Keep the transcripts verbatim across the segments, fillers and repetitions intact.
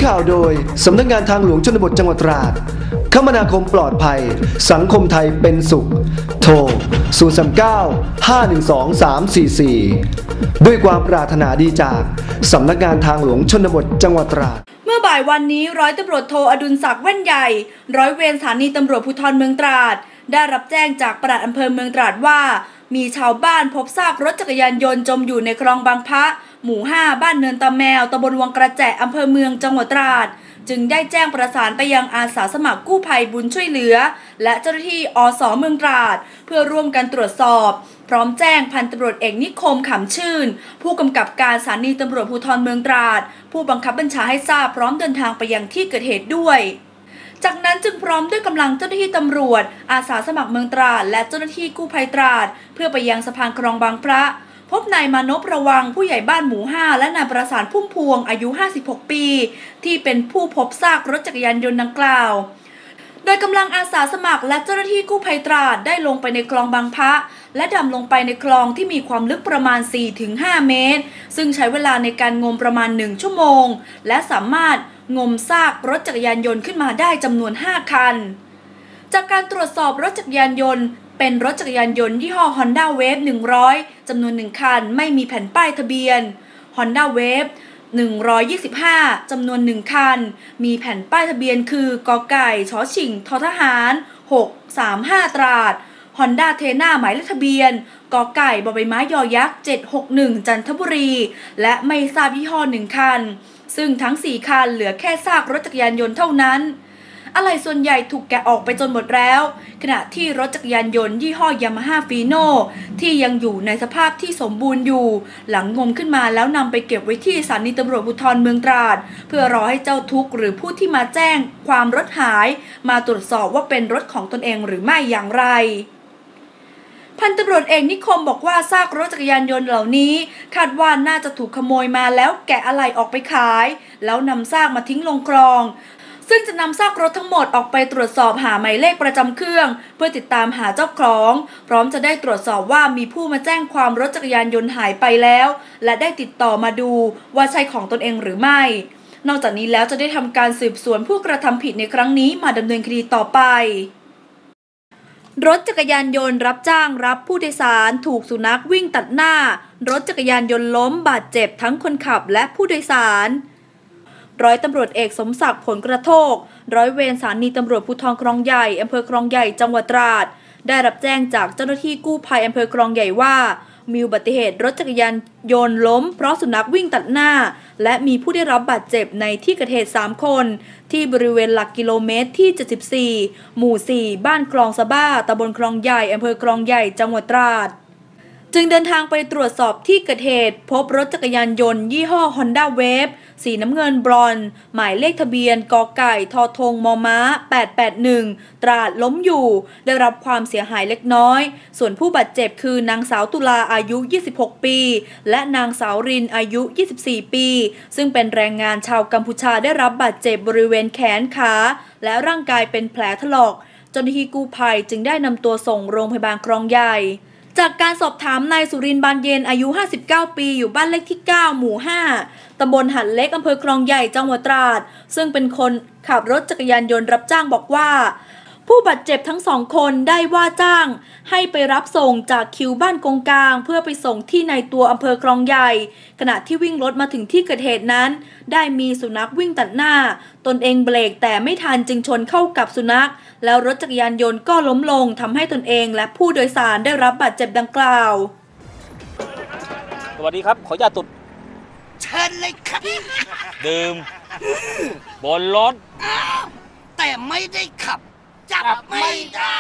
ข่าวโดยสำนักงานทางหลวงชนบทจังหวัดตราดคมนาคมปลอดภัยสังคมไทยเป็นสุขโทรศูนย์ สาม เก้า ห้า หนึ่ง สอง สาม สี่ สี่ด้วยความปรารถนาดีจากสำนักงานทางหลวงชนบทจังหวัดตราดเมื่อบ่ายวันนี้ร้อยตำรวจโทอดุลศักดิ์แว่นใหญ่ร้อยเวรสถานีตำรวจภูธรเมืองตราดได้รับแจ้งจากปลัดอำเภอเมืองตราดว่ามีชาวบ้านพบซากรถจักรยานยนต์จมอยู่ในคลองบางพระหมู่ห้าบ้านเนินตะแมวตำบลวังกระแจอำเภอเมืองจังหวัดตราดจึงได้แจ้งประสานไปยังอาสาสมัครกู้ภัยบุญช่วยเหลือและเจ้าหน้าที่อส.เมืองตราดเพื่อร่วมกันตรวจสอบพร้อมแจ้งพันตำรวจเอกนิคมขำชื่นผู้กำกับการสถานีตำรวจภูธรเมืองตราดผู้บังคับบัญชาให้ทราบพร้อมเดินทางไปยังที่เกิดเหตุด้วยจากนั้นจึงพร้อมด้วยกำลังเจ้าหน้าที่ตำรวจอาสาสมัครเมืองตราดและเจ้าหน้าที่กู้ภัยตราดเพื่อไปยังสะพานคลองบางพระพบนายมานพระวังผู้ใหญ่บ้านหมู่ห้าและนายประสานพุ่มพวงอายุห้าสิบหกปีที่เป็นผู้พบซากรถจักรยานยนต์ดังกล่าวโดยกำลังอาสาสมัครและเจ้าหน้าที่กู้ภัยตราดได้ลงไปในคลองบางพระและดำลงไปในคลองที่มีความลึกประมาณ สี่ถึงห้า เมตรซึ่งใช้เวลาในการงมประมาณหนึ่งชั่วโมงและสามารถงมซากรถจักรยานยนต์ขึ้นมาได้จำนวนห้าคันจากการตรวจสอบรถจักรยานยนต์เป็นรถจักรยานยนต์ยี่ห้อ Honda Wave หนึ่งร้อยจำนวนหนึ่งคันไม่มีแผ่นป้ายทะเบียน Honda Wave หนึ่งร้อยยี่สิบห้าจำนวนหนึ่งคันมีแผ่นป้ายทะเบียนคือกไก่ชฉิงททหารหกสามห้าตราด Honda Thena หมายเลขทะเบียนกไก่บใบไม้ยอยักษ์เจ็ดหกหนึ่งจันทบุรีและไม่ทราบยี่ห้อหนึ่งคันซึ่งทั้งสี่คันเหลือแค่ซากรถจักรยานยนต์เท่านั้นอะไหล่ส่วนใหญ่ถูกแกะออกไปจนหมดแล้วขณะที่รถจักรยานยนต์ยี่ห้อยามาฮ่าฟีโน่ที่ยังอยู่ในสภาพที่สมบูรณ์อยู่หลังงมขึ้นมาแล้วนำไปเก็บไว้ที่สถานีตำรวจภูธรเมืองตราดเพื่อรอให้เจ้าทุกข์หรือผู้ที่มาแจ้งความรถหายมาตรวจสอบว่าเป็นรถของตนเองหรือไม่อย่างไรพันตำรวจเอกนิคมบอกว่าซากรถจักรยานยนต์เหล่านี้คาดว่าน่าจะถูกขโมยมาแล้วแกะอะไหล่ออกไปขายแล้วนำซากมาทิ้งลงคลองซึ่งจะนำซากรถทั้งหมดออกไปตรวจสอบหาหมายเลขประจำเครื่องเพื่อติดตามหาเจ้าของพร้อมจะได้ตรวจสอบว่ามีผู้มาแจ้งความรถจักรยานยนต์หายไปแล้วและได้ติดต่อมาดูว่าใช่ของตนเองหรือไม่นอกจากนี้แล้วจะได้ทำการสืบสวนผู้กระทำผิดในครั้งนี้มาดำเนินคดีต่อไปรถจักรยานยนต์รับจ้างรับผู้โดยสารถูกสุนัขวิ่งตัดหน้ารถจักรยานยนต์ล้มบาดเจ็บทั้งคนขับและผู้โดยสารร้อยตำรวจเอกสมศักดิ์ผลกระโทกร้อยเวรสถานีตำรวจภูธรคลองใหญ่อำเภอคลองใหญ่จังหวัดตราดได้รับแจ้งจากเจ้าหน้าที่กู้ภัยอำเภอคลองใหญ่ว่ามีอุบัติเหตุรถจักรยานยนต์ล้มเพราะสุนัขวิ่งตัดหน้าและมีผู้ได้รับบาดเจ็บในที่เกิดเหตุสามคนที่บริเวณหลักกิโลเมตรที่เจ็ดสิบสี่หมู่สี่บ้านคลองสะบ้าตำบลคลองใหญ่อำเภอคลองใหญ่จังหวัดตราดจึงเดินทางไปตรวจสอบที่เกิดเหตุพบรถจักรยานยนต์ยี่ห้อ Honda Wave สีน้ำเงินบรอนซ์หมายเลขทะเบียนกไก่ทอทงมม้าแปดแปดหนึ่งตราดล้มอยู่ได้รับความเสียหายเล็กน้อยส่วนผู้บาดเจ็บคือนางสาวตุลาอายุยี่สิบหกปีและนางสาวรินอายุยี่สิบสี่ปีซึ่งเป็นแรงงานชาวกัมพูชาได้รับบาดเจ็บบริเวณแขนขาและร่างกายเป็นแผลถลอกเจ้าหน้าที่กู้ภัยจึงได้นำตัวส่งโรงพยาบาลคลองใหญ่จากการสอบถามนายสุรินทร์บานเย็นอายุห้าสิบเก้าปีอยู่บ้านเลขที่เก้าหมู่ห้าตำบลหันเล็กอำเภอคลองใหญ่จังหวัดตราดซึ่งเป็นคนขับรถจักรยานยนต์รับจ้างบอกว่าผู้บาดเจ็บทั้งสองคนได้ว่าจ้างให้ไปรับส่งจากคิวบ้านกงกลางเพื่อไปส่งที่ในตัวอำเภอคลองใหญ่ขณะที่วิ่งรถมาถึงที่เกิดเหตุนั้นได้มีสุนัขวิ่งตัดหน้าตนเองเบรกแต่ไม่ทันจึงชนเข้ากับสุนัขแล้วรถจักรยานยนต์ก็ล้มลงทำให้ตนเองและผู้โดยสารได้รับบาดเจ็บดังกล่าวสวัสดีครับขออนุญาตตุดเชิญเลยครับดื่มบนรถแต่ไม่ได้ขับจับไม่ได้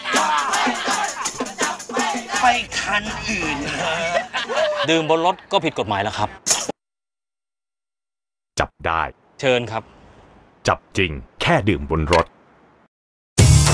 ไปคันอื่นดื่มบนรถก็ผิดกฎหมายแล้วครับจับได้เชิญครับจับจริงแค่ดื่มบนรถ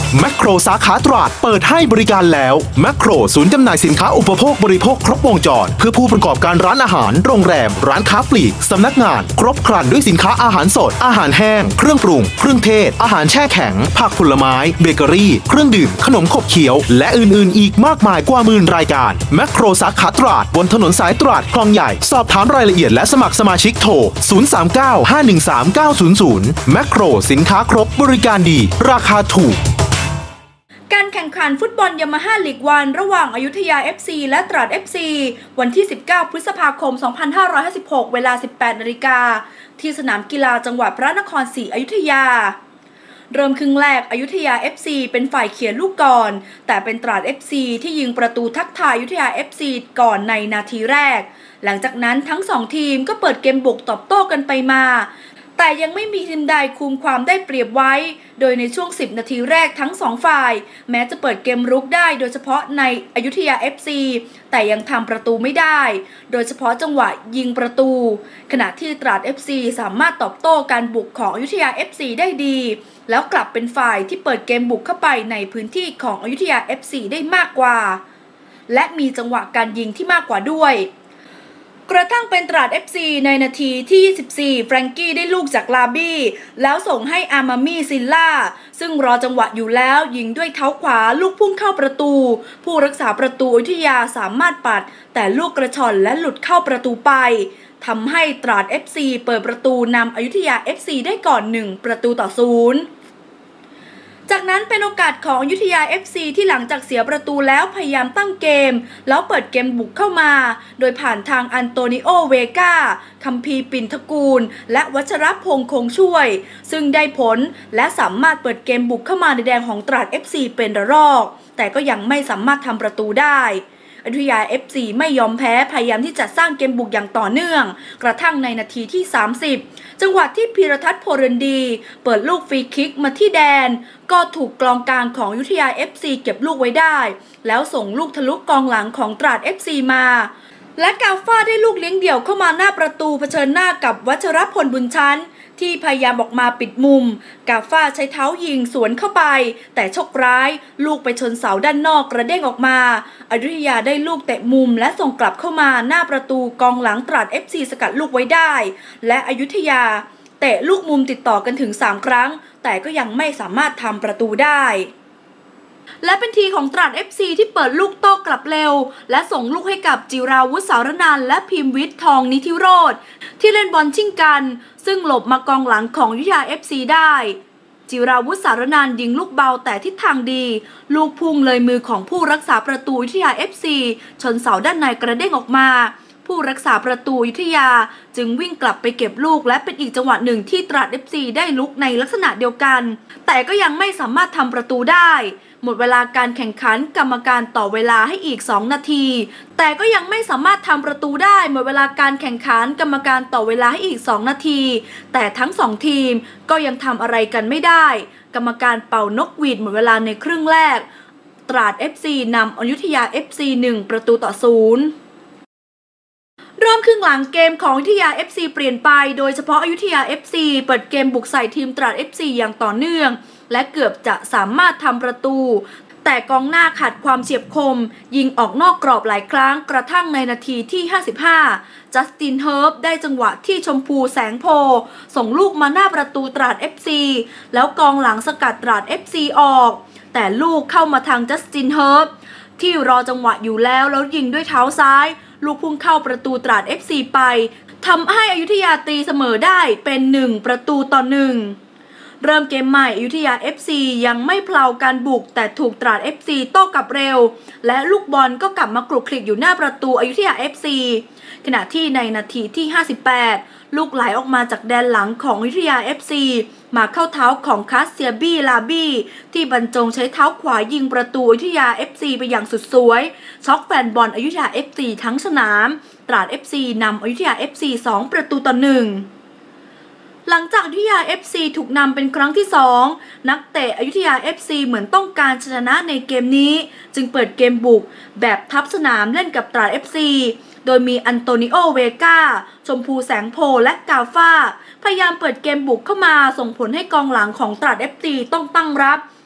แมคโครสาขาตราดเปิดให้บริการแล้วแมคโครศูนย์จำหน่ายสินค้าอุปโภคบริโภคครบวงจรเพื่อผู้ประกอบการร้านอาหารโรงแรมร้านค้าปลีกสำนักงานครบครันด้วยสินค้าอาหารสดอาหารแห้งเครื่องปรุงเครื่องเทศอาหารแช่แข็งผักผลไม้เบเกอรี่เครื่องดื่มขนมขบเคี้ยวและอื่นๆอีกมากมายกว่าหมื่นรายการแมคโครสาขาตราดบนถนนสายตราดคลองใหญ่สอบถามรายละเอียดและสมัครสมาชิกโทรศูนย์ สาม เก้า ห้า หนึ่ง สาม เก้า ศูนย์ ศูนย์แมคโครสินค้าครบบริการดีราคาถูกการแข่งขันฟุตบอลยามาฮ่าลีกวันระหว่างอยุธยา เอฟ ซี และตราด เอฟ ซี วันที่ สิบเก้า พฤษภาคม สองพันห้าร้อยห้าสิบหก เวลา สิบแปด นาฬิกาที่สนามกีฬาจังหวัดพระนครศรีอยุธยาเริ่มครึ่งแรกอยุธยา เอฟ ซี เป็นฝ่ายเขียนลูกก่อนแต่เป็นตราด เอฟ ซี ที่ยิงประตูทักทายอยุธยา เอฟ ซี ก่อนในนาทีแรกหลังจากนั้นทั้งสองทีมก็เปิดเกมบุกตอบโต้กันไปมาแต่ยังไม่มีทีมใดคุมความได้เปรียบไว้โดยในช่วงสิบนาทีแรกทั้งสองฝ่ายแม้จะเปิดเกมรุกได้โดยเฉพาะในอยุธยา เอฟ ซี แต่ยังทำประตูไม่ได้โดยเฉพาะจังหวะยิงประตูขณะที่ตราด เอฟ ซี สามารถตอบโต้การบุกของอยุธยา เอฟ ซี ได้ดีแล้วกลับเป็นฝ่ายที่เปิดเกมบุกเข้าไปในพื้นที่ของอยุธยา เอฟ ซี ได้มากกว่าและมีจังหวะการยิงที่มากกว่าด้วยกระทั่งเป็นตราด เอฟ ซี ในนาทีที่ ยี่สิบสี่ แฟรงกี้ได้ลูกจากลาบี้แล้วส่งให้อามามี่ซิลล่าซึ่งรอจังหวะอยู่แล้วยิงด้วยเท้าขวาลูกพุ่งเข้าประตูผู้รักษาประตูอยุธยาสามารถปัดแต่ลูกกระชอนและหลุดเข้าประตูไปทำให้ตราด เอฟ ซี เปิดประตูนำอยุธยา เอฟ ซี ได้ก่อนหนึ่งประตูต่อศูนย์จากนั้นเป็นโอกาสของอยุธยา เอฟ ซี ที่หลังจากเสียประตูแล้วพยายามตั้งเกมแล้วเปิดเกมบุกเข้ามาโดยผ่านทางอันโตนิโอเวกาคัมพีร์ปิ่นทกูลและวัชรพงษ์คงช่วยซึ่งได้ผลและสามารถเปิดเกมบุกเข้ามาในแดนของตราด เอฟ ซี เป็นระลอกแต่ก็ยังไม่สามารถทำประตูได้อยุธยา เอฟ ซี ไม่ยอมแพ้พยายามที่จะสร้างเกมบุกอย่างต่อเนื่องกระทั่งในนาทีที่สามสิบจังหวะที่พีรทัศน์โพเรนดีเปิดลูกฟรีคิกมาที่แดนก็ถูกกองกลางของอยุธยา เอฟ ซี เก็บลูกไว้ได้แล้วส่งลูกทะลุกองหลังของตราด เอฟ ซี มาและกาฟ้าได้ลูกเลี้ยงเดี่ยวเข้ามาหน้าประตูเผชิญหน้ากับวัชรพลบุญชั้นที่พยายามออกมาปิดมุมกาฟ้าใช้เท้ายิงสวนเข้าไปแต่โชคร้ายลูกไปชนเสาด้านนอกกระเด้งออกมาอยุธยาได้ลูกเตะมุมและส่งกลับเข้ามาหน้าประตูกองหลังตราด เอฟ ซี สกัดลูกไว้ได้และอยุธยาเตะลูกมุมติดต่อกันถึงสามครั้งแต่ก็ยังไม่สามารถทำประตูได้และเป็นทีของตราด เอฟ ซี ที่เปิดลูกโต้กลับเร็วและส่งลูกให้กับจิราวุฒิสารนันท์และพิมพ์วิทย์ทองนิธิโรจน์ที่เล่นบอลชิงกันซึ่งหลบมากองหลังของอยุธยา เอฟ ซี ได้จิราวุฒิสารนันท์ยิงลูกเบาแต่ทิศทางดีลูกพุ่งเลยมือของผู้รักษาประตูอยุธยา เอฟ ซี ชนเสาด้านในกระเด้งออกมาผู้รักษาประตูอยุธยาจึงวิ่งกลับไปเก็บลูกและเป็นอีกจังหวะหนึ่งที่ตราด เอฟ ซี ได้ลุกในลักษณะเดียวกันแต่ก็ยังไม่สามารถทำประตูได้หมดเวลาการแข่งขันกรรมการต่อเวลาให้อีกสองนาทีแต่ก็ยังไม่สามารถทำประตูได้หมดเวลาการแข่งขันกรรมการต่อเวลาให้อีกสองนาทีแต่ทั้งสองทีมก็ยังทำอะไรกันไม่ได้กรรมการเป่านกหวีดหมดเวลาในครึ่งแรกตราด เอฟ ซี นำอยุธยา เอฟ ซี หนึ่งประตูต่อศูนย์เริ่มครึ่งหลังเกมของอยุธยา เอฟ ซี เปลี่ยนไปโดยเฉพาะอยุธยา เอฟ ซี เปิดเกมบุกใส่ทีมตราด เอฟ ซี อย่างต่อเนื่องและเกือบจะสามารถทำประตูแต่กองหน้าขาดความเฉียบคมยิงออกนอกกรอบหลายครั้งกระทั่งในนาทีที่ห้าสิบห้าจัสตินเฮิร์บได้จังหวะที่ชมพูแสงโพส่งลูกมาหน้าประตูตราด เอฟ ซี แล้วกองหลังสกัดตราด เอฟ ซี ออกแต่ลูกเข้ามาทางจัสตินเฮิร์บที่รอจังหวะอยู่แล้วแล้วยิงด้วยเท้าซ้ายลูกพุ่งเข้าประตูตราด เอฟ ซี ไปทำให้อยุธยาตีเสมอได้เป็นหนึ่งประตูต่อหนึ่งเริ่มเกมใหม่อยุธยา เอฟ ซี ยังไม่เพลาการบุกแต่ถูกตราด เอฟ ซี โต้กลับเร็วและลูกบอลก็กลับมาคลุกคลิกอยู่หน้าประตูอยุธยา เอฟ ซี ขณะที่ในนาทีที่ห้าสิบแปดลูกไหลออกมาจากแดนหลังของอยุธยา เอฟ ซี มาเข้าเท้าของคาสเซียบี้ลาบี้ที่บรรจงใช้เท้าขวายิงประตูอยุธยา เอฟ ซี ไปอย่างสุดสวยช็อกแฟนบอลอยุธยา เอฟ ซี ทั้งสนามตราด เอฟ ซี นำอยุธยา เอฟ ซี สองประตูต่อหนึ่งหลังจากอยุธยา เอฟ ซี ถูกนำเป็นครั้งที่สองนักเตะอยุธยา เอฟ ซี เหมือนต้องการชนะในเกมนี้จึงเปิดเกมบุกแบบทับสนามเล่นกับตราด เอฟ ซี โดยมีอันโตนิโอเวกาชมพูแสงโพและกาฟ้าพยายามเปิดเกมบุกเข้ามาส่งผลให้กองหลังของตราด เอฟ ซี ต้องตั้งรับ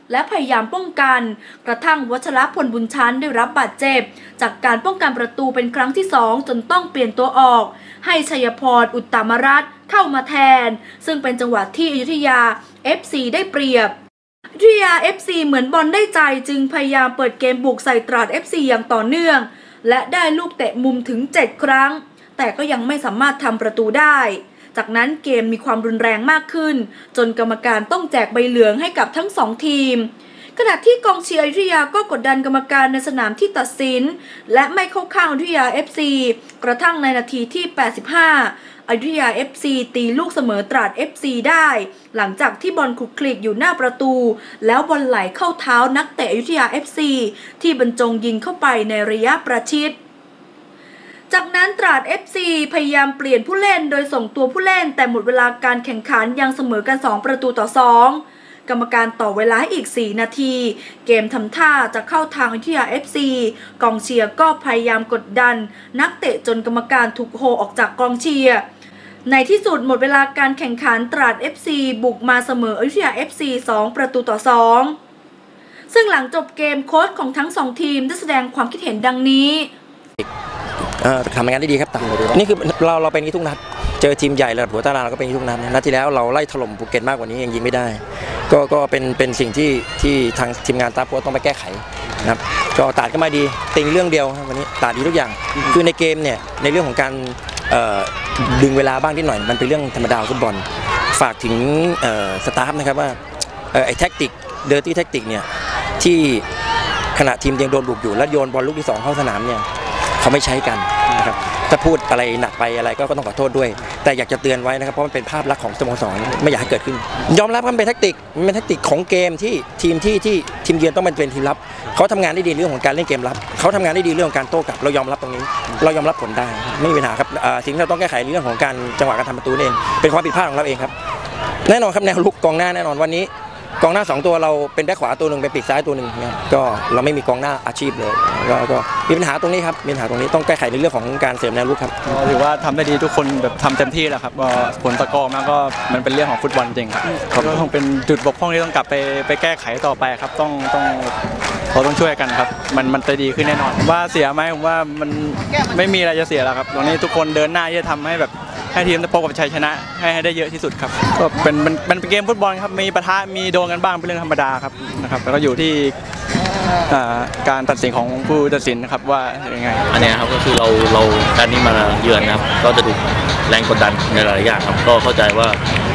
และพยายามป้องกันกระทั่งวัชรพลบุญชั้นได้รับบาดเจ็บจากการป้องกันประตูเป็นครั้งที่สองจนต้องเปลี่ยนตัวออกให้ชัยพรอุตตมรัตน์เข้ามาแทนซึ่งเป็นจังหวะที่อยุธยา เอฟ ซี ได้เปรียบอยุธยา เอฟ ซี เหมือนบอลได้ใจจึงพยายามเปิดเกมบุกใส่ตราด เอฟ ซี อย่างต่อเนื่องและได้ลูกเตะมุมถึงเจ็ดครั้งแต่ก็ยังไม่สามารถทำประตูได้จากนั้นเกมมีความรุนแรงมากขึ้นจนกรรมการต้องแจกใบเหลืองให้กับทั้งสองทีมขณะที่กองเชียร์อยุธยาก็กดดันกรรมการในสนามที่ตัดสินและไม่เข้าข้างอยุธยา เอฟ ซี กระทั่งในนาทีที่แปดสิบห้าอยุธยา เอฟ ซี ตีลูกเสมอตราด เอฟ ซี ได้หลังจากที่บอลคลุกคลิกอยู่หน้าประตูแล้วบอลไหลเข้าเท้านักเตะอยุธยา เอฟ ซี ที่บรรจงยิงเข้าไปในระยะประชิดจากนั้นตราด เอฟ ซี พยายามเปลี่ยนผู้เล่นโดยส่งตัวผู้เล่นแต่หมดเวลาการแข่งขันยังเสมอกันสองประตูต่อสองกรรมการต่อเวลาให้อีกสี่นาทีเกมทำท่าจะเข้าทางอยุธยา เอฟ ซี กองเชียร์ก็พยายามกดดันนักเตะจนกรรมการถูกโฮออกจากกองเชียร์ในที่สุดหมดเวลาการแข่งขันตราด เอฟ ซี บุกมาเสมออยุธยา เอฟ ซี สองประตูต่อสองซึ่งหลังจบเกมโค้ชของทั้งสองทีมได้แสดงความคิดเห็นดังนี้ทำงานได้ดีครับต่างนี่คือเราเราเป็นนี้ทุกนัดเจอทีมใหญ่ระดับหัวตารางเราก็เป็นทุกนัดนัดที่แล้วเราไล่ถล่มภูเก็ตมากกว่านี้ยังยิงไม่ได้ก็ก็เป็นเป็นสิ่งที่ที่ทางทีมงานตาโพต้องไปแก้ไขนะครับก็ตาดก็มาดีติงเรื่องเดียววันนี้ตาดดีทุกอย่างคือในเกมเนี่ยในเรื่องของการดึงเวลาบ้างนิดหน่อยมันเป็นเรื่องธรรมดาฟุตบอลฝากถึงสตาฟนะครับว่าไอ้แท็กติกเดอร์ตี้แท็กติกเนี่ยที่ขณะทีมยังโดนบุกอยู่แล้วโยนบอลลูกที่สองเข้าสนามเนี่ยเขาไม่ใช้กันนะครับถ้าพูดอะไรหนักไปอะไรก็ต้องขอโทษด้วยแต่อยากจะเตือนไว้นะครับเพราะมันเป็นภาพลักษณ์ของสโมสรไม่อยากให้เกิดขึ้นยอมรับว่ามันเป็นแทคติกมันเป็นแทคติกของเกมที่ทีมที่ที่ทีมเยือนต้องเป็นทีมรับเขาทำงานได้ดีเรื่องของการเล่นเกมรับเขาทำงานได้ดีเรื่องของการโต้กลับเรายอมรับตรงนี้เรายอมรับผลได้ไม่มีปัญหาครับสิ่งที่เราต้องแก้ไขเรื่องของการจังหวะการทำประตูเองเป็นความผิดพลาดของเราเองครับแน่นอนครับแนวลุกกองหน้าแน่นอนวันนี้กองหน้าสองตัวเราเป็นแบ็คขวาตัวหนึ่งเป็นปีกซ้ายตัวหนึ่งนะครับก็เราไม่มีกองหน้าอาชีพเลยก็ก็มีปัญหาตรงนี้ครับมีปัญหาตรงนี้ต้องแก้ไขในเรื่องของการเสริมแนวลุกครับถือว่าทำได้ดีทุกคนแบบทำเต็มที่แล้วครับก็ผลตะกอมาก็มันเป็นเรื่องของฟุตบอลจริงครับก็คงเป็นจุดบกพร่องที่ต้องกลับไปไปแก้ไขต่อไปครับต้องต้องเราต้องช่วยกันครับมันมันจะดีขึ้นแน่นอนว่าเสียไหมผมว่ามันไม่มีอะไรจะเสียแล้วครับตรงนี้ทุกคนเดินหน้าที่จะทำให้แบบให้ทีมได้พบกับชัยชนะให้ได้เยอะที่สุดครับก็เป็นมันเป็นเกมฟุตบอลครับมีปะทะมีโดนกันบ้างเป็นเรื่องธรรมดาครับนะครับแล้วก็อยู่ที่การตัดสินของผู้ตัดสินนะครับว่ายังไงอันนี้ครับก็คือเราเราการนี้มาเยือนนะครับก็จะถูกแรงกดดันในหลายอย่างครับก็เข้าใจว่า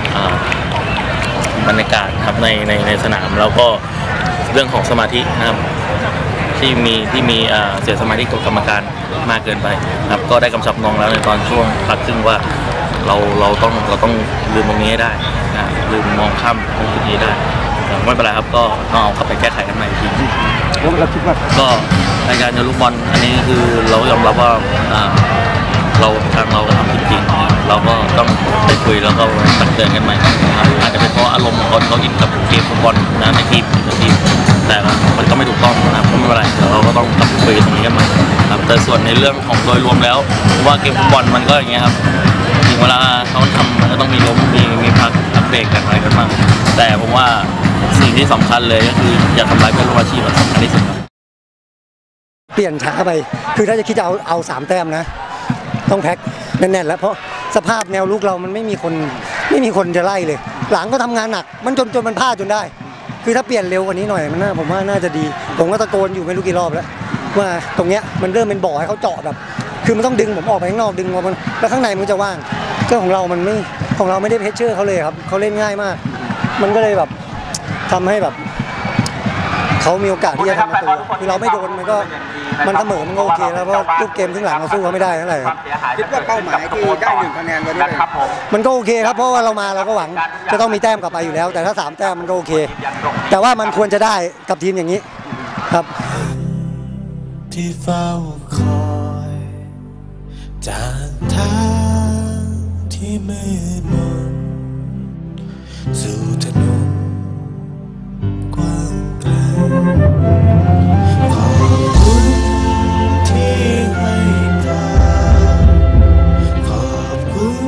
บรรยากาศครับในในในสนามแล้วก็เรื่องของสมาธินะครับที่มีที่มีเสียสมาธิกับกรรมการมากเกินไปครับก็ได้กำชับน้องแล้วในตอนช่วงพักครึ่งว่าเราเราต้องเราต้องลืมตรงนี้ให้ได้นะลืมมองข้ามตรงจุดนี้ได้ไม่เป็นไรครับก็ต้องเอากลับไปแก้ไขกันใหม่อีกทีแล้วเราคิดว่าก็ในการโยนลูกบอลอันนี้คือเรายอมรับว่าเราทางเราทำผิดจริงเราก็ต้องไปคุยแล้วก็ตักเตือนกันใหม่อาจจะเป็นเพราะอารมณ์ของคนเขาอินกับเกมฟุตบอลนะในทีมในทีมแต่มันก็ไม่ถูกต้องนะครับไม่เป็นไรเดี๋ยวเราก็ต้องกลับไปคุยตรงนี้กันใหม่ครับแต่ส่วนในเรื่องของโดยรวมแล้วว่าเกมฟุตบอลมันก็อย่างเงี้ยครับถึงเวลาเขาทำมันก็ต้องมีล้มมีมีพักอัปเดตกันอะไรกันบ้างแต่ผมว่าสิ่งที่สำคัญเลยก็คืออย่าทำร้ายเพื่อนร่วมอาชีพสำคัญที่สุดครับเปลี่ยนช้าไปคือถ้าจะคิดจะเอาเอาสามแต้มนะต้องแพ็คแน่นๆแล้วเพราะสภาพแนวลุกเรามันไม่มีคนไม่มีคนจะไล่เลยหลังก็ทำงานหนักมันจนจนมันพลาดจนได้คือถ้าเปลี่ยนเร็วกว่านี้หน่อยมันน่าผมว่าน่าจะดีผมก็ตะโกนอยู่ไม่รู้กี่รอบแล้วว่าตรงเนี้ยมันเริ่มเป็นบ่อให้เขาเจาะแบบคือมันต้องดึงผมออกไปข้างนอกดึงออกมาแล้วข้างในมันจะว่างก็ของเรามันไม่ของเราไม่ได้เพชเชอร์เขาเลยครับเขาเล่นง่ายมากมันก็เลยแบบทำให้แบบเขามีโอกาสที่จะทำประตูคือเราไม่โดนมันก็มันเสมอมันก็โอเคแล้วเพราะลูกเกมครึ่งหลังเราสู้เขาไม่ได้เท่าไหร่ครับคิดว่าเป้าหมายที่ได้หนึ่งคะแนนวันนี้มันก็โอเคครับเพราะว่าเรามาเราก็หวังจะต้องมีแต้มกลับไปอยู่แล้วแต่ถ้าสามแต้มมันก็โอเคแต่ว่ามันควรจะได้กับทีมอย่างนี้ครับที่เฝ้าคอยจากทางที่มืดมนสู่ถนนกว้างไกลขอบคุณที่ให้การขอบคุณ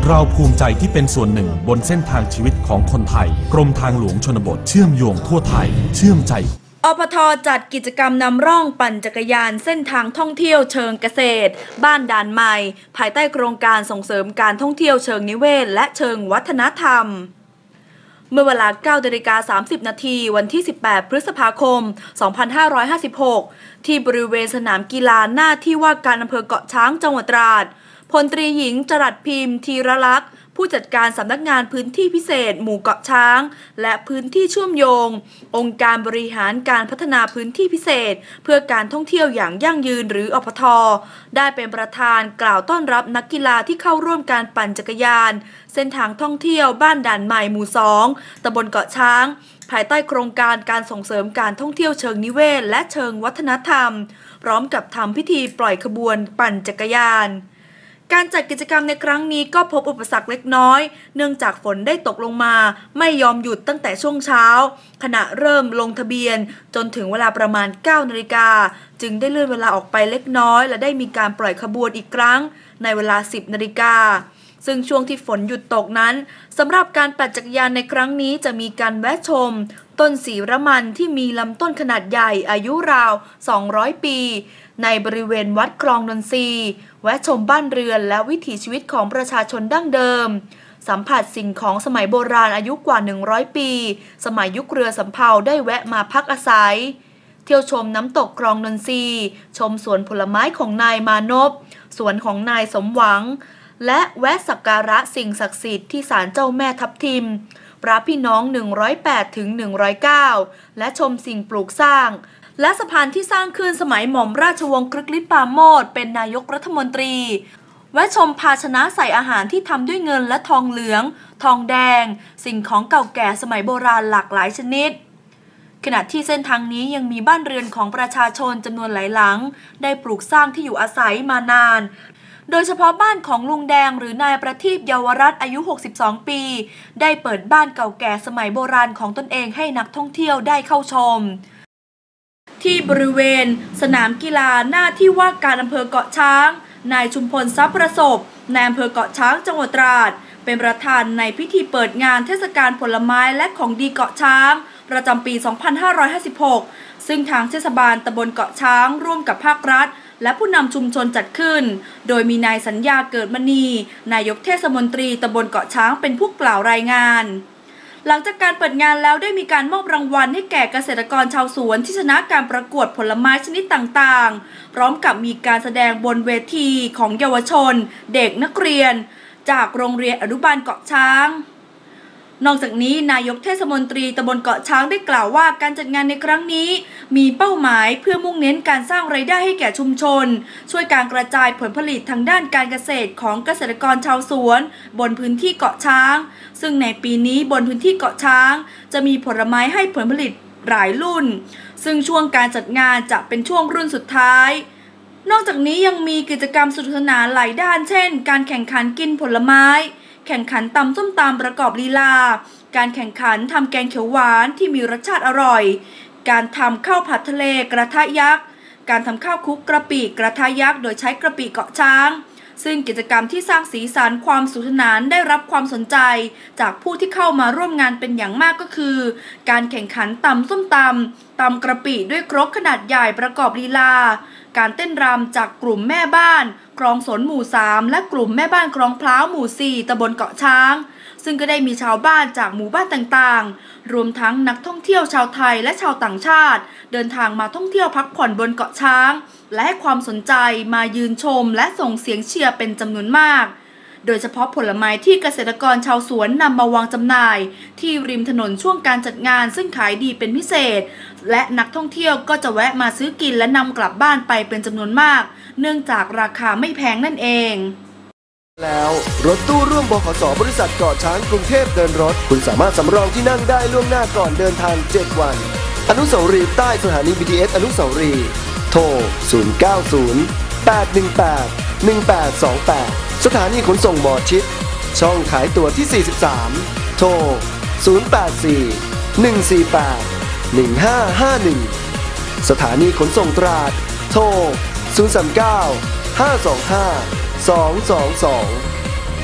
เราภูมิใจที่เป็นส่วนหนึ่งบนเส้นทางชีวิตของคนไทยกรมทางหลวงชนบทเชื่อมโยงทั่วไทยเชื่อมใจอปท.จัดกิจกรรมนำร่องปั่นจักรยานเส้นทางท่องเที่ยวเชิงเกษตรบ้านด่านใหม่ภายใต้โครงการส่งเสริมการท่องเที่ยวเชิงนิเวศและเชิงวัฒนธรรมเมื่อเวลา เก้านาฬิกาสามสิบนาทีวันที่ สิบแปด พฤษภาคม สองพันห้าร้อยห้าสิบหก ที่บริเวณสนามกีฬาหน้าที่ว่าการอำเภอเกาะช้างจังหวัดตราดพลตรีหญิงจรัสพิมพ์ธีรลักษณ์ผู้จัดการสำนักงานพื้นที่พิเศษหมู่เกาะช้างและพื้นที่เชื่อมโยงองค์การบริหารการพัฒนาพื้นที่พิเศษเพื่อการท่องเที่ยวอย่างยั่งยืนหรืออปท.ได้เป็นประธานกล่าวต้อนรับนักกีฬาที่เข้าร่วมการปั่นจักรยานเส้นทางท่องเที่ยวบ้านด่านใหม่หมู่สองตำบลเกาะช้างภายใต้โครงการการส่งเสริมการท่องเที่ยวเชิงนิเวศและเชิงวัฒนธรรมพร้อมกับทำพิธีปล่อยขบวนปั่นจักรยานการจัดกิจกรรมในครั้งนี้ก็พบอุปสรรคเล็กน้อยเนื่องจากฝนได้ตกลงมาไม่ยอมหยุดตั้งแต่ช่วงเช้าขณะเริ่มลงทะเบียนจนถึงเวลาประมาณ เก้านาฬิกาจึงได้เลื่อนเวลาออกไปเล็กน้อยและได้มีการปล่อยขบวนอีกครั้งในเวลา สิบนาฬิกาซึ่งช่วงที่ฝนหยุดตกนั้นสำหรับการปั่นจักรยานในครั้งนี้จะมีการแวะชมต้นสีระมันที่มีลำต้นขนาดใหญ่อายุราวสองร้อยปีในบริเวณวัดคลองนนทรีแวะชมบ้านเรือนและวิถีชีวิตของประชาชนดั้งเดิมสัมผัสสิ่งของสมัยโบราณอายุกว่าหนึ่งร้อยปีสมัยยุคเรือสำเภาได้แวะมาพักอาศัยเที่ยวชมน้ำตกคลองนนทรีชมสวนผลไม้ของนายมานพสวนของนายสมหวังและแวะสักการะสิ่งศักดิ์สิทธิ์ที่ศาลเจ้าแม่ทับทิมพระพี่น้องหนึ่งร้อยแปดถึงหนึ่งร้อยเก้าและชมสิ่งปลูกสร้างและสะพานที่สร้างขึ้นสมัยหม่อมราชวงศ์ครึกฤทธิ์ปราโมชเป็นนายกรัฐมนตรีแวะชมภาชนะใส่อาหารที่ทำด้วยเงินและทองเหลืองทองแดงสิ่งของเก่าแก่สมัยโบราณหลากหลายชนิดขณะที่เส้นทางนี้ยังมีบ้านเรือนของประชาชนจำนวนหลายหลังได้ปลูกสร้างที่อยู่อาศัยมานานโดยเฉพาะบ้านของลุงแดงหรือนายประทีปเยาวรัตน์อายุหกสิบสองปีได้เปิดบ้านเก่าแก่สมัยโบราณของตนเองให้นักท่องเที่ยวได้เข้าชมที่บริเวณสนามกีฬาหน้าที่ว่าการอำเภอเกาะช้างนายชุมพลทรัพย์ประสบนายอำเภอเกาะช้างจังหวัดตราดเป็นประธานในพิธีเปิดงานเทศกาลผลไม้และของดีเกาะช้างประจำปี สองพันห้าร้อยห้าสิบหก ซึ่งทางเทศบาลตำบลเกาะช้างร่วมกับภาครัฐและผู้นำชุมชนจัดขึ้นโดยมีนายสัญญาเกิดมณีนายกเทศมนตรีตำบลเกาะช้างเป็นผู้กล่าวรายงานหลังจากการเปิดงานแล้วได้มีการมอบรางวัลให้แก่เกษตรกรชาวสวนที่ชนะการประกวดผลไม้ชนิดต่างๆพร้อมกับมีการแสดงบนเวทีของเยาวชนเด็กนักเรียนจากโรงเรียนอนุบาลเกาะช้างนอกจากนี้นายกเทศมนตรีตำบลเกาะช้างได้กล่าวว่าการจัดงานในครั้งนี้มีเป้าหมายเพื่อมุ่งเน้นการสร้างรายได้ให้แก่ชุมชนช่วยการกระจายผลผลิตทางด้านการเกษตรของเกษตรกรชาวสวนบนพื้นที่เกาะช้างซึ่งในปีนี้บนพื้นที่เกาะช้างจะมีผลไม้ให้ผลผลิตหลายรุ่นซึ่งช่วงการจัดงานจะเป็นช่วงรุ่นสุดท้ายนอกจากนี้ยังมีกิจกรรมสนุกสนานหลายด้านเช่นการแข่งขันกินผลไม้แข่งขันตำส้มตำประกอบลีลาการแข่งขันทำแกงเขียวหวานที่มีรสชาติอร่อยการทำข้าวผัดทะเลกระทะยักษ์การทำข้าวคลุกกระปิกระทะยักษ์โดยใช้กระปิเกาะช้างซึ่งกิจกรรมที่สร้างสีสันความสนุกสนานได้รับความสนใจจากผู้ที่เข้ามาร่วมงานเป็นอย่างมากก็คือการแข่งขันตำส้มตำตำกระปิด้วยครกขนาดใหญ่ประกอบลีลาการเต้นรำจากกลุ่มแม่บ้านคลองสนหมู่สามและกลุ่มแม่บ้านคลองพร้าวหมู่สี่ตำบลเกาะช้างซึ่งก็ได้มีชาวบ้านจากหมู่บ้านต่างๆรวมทั้งนักท่องเที่ยวชาวไทยและชาวต่างชาติเดินทางมาท่องเที่ยวพักผ่อนบนเกาะช้างและให้ความสนใจมายืนชมและส่งเสียงเชียร์เป็นจำนวนมากโดยเฉพาะผลไม้ที่เกษตรกรชาวสวนนำมาวางจำหน่ายที่ริมถนนช่วงการจัดงานซึ่งขายดีเป็นพิเศษและนักท่องเที่ยวก็จะแวะมาซื้อกินและนำกลับบ้านไปเป็นจำนวนมากเนื่องจากราคาไม่แพงนั่นเองแล้วรถตู้ร่วมบขส.บริษัทเกาะช้างกรุงเทพเดินรถคุณสามารถสำรองที่นั่งได้ล่วงหน้าก่อนเดินทางเจ็ดวันอนุสาวรีย์ใต้สถานี บี ที เอส อนุสาวรีย์โทรศูนย์ เก้า ศูนย์ แปด หนึ่ง แปด หนึ่ง แปด สอง แปดสถานีขนส่งหมอชิดช่องขายตั๋วที่สี่สิบสามโทรศูนย์ แปด สี่ หนึ่ง สี่ แปด หนึ่ง ห้า ห้า หนึ่งสถานีขนส่งตราดโทรศูนย์ สาม เก้า ห้า สอง ห้า สอง สอง สอง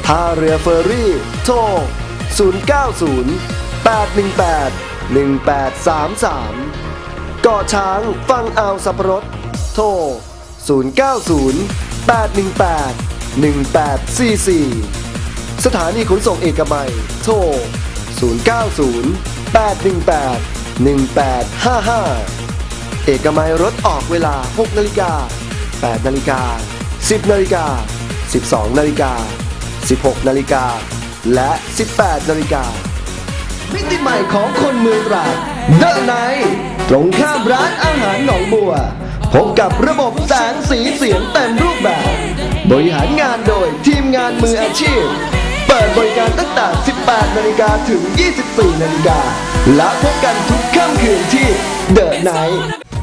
ท่าเรือเฟอร์รี่โทร ศูนย์ เก้า ศูนย์ แปด หนึ่ง แปด หนึ่ง แปด สาม สาม เกาะช้างฝั่งอ่าวสัปรดโทร ศูนย์ เก้า ศูนย์ แปด หนึ่ง แปด หนึ่ง แปด สี่ สี่ สถานีขนส่งเอกมัยโทร ศูนย์ เก้า ศูนย์ แปด หนึ่ง แปด หนึ่ง แปด ห้า ห้า เอกมัยรถออกเวลา หก นาฬิกา แปด นาฬิกา สิบ นาฬิกา สิบสอง นาฬิกา สิบหก นาฬิกา และ สิบแปด นาฬิกามิติใหม่ของคนเมืองตราดเดอะไนท์ตรงข้ามร้านอาหารหนองบัวพบกับระบบแสงสีเสียงเต็มรูปแบบ บริหารงานโดยทีมงานมืออาชีพ เปิดบริการตั้งแต่ สิบแปด นาฬิกาถึง ยี่สิบสี่ นาฬิกาและพบกันทุกค่ำคืนที่เดอะไนท์